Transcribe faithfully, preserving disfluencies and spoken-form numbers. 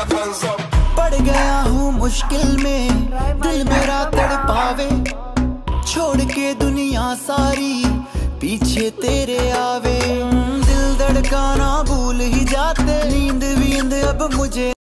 पड़ गया हूँ मुश्किल में, दिल मेरा तड़पावे, छोड़ के दुनिया सारी पीछे तेरे आवे। दिल धड़काना भूल ही जाते, नींद वींद अब मुझे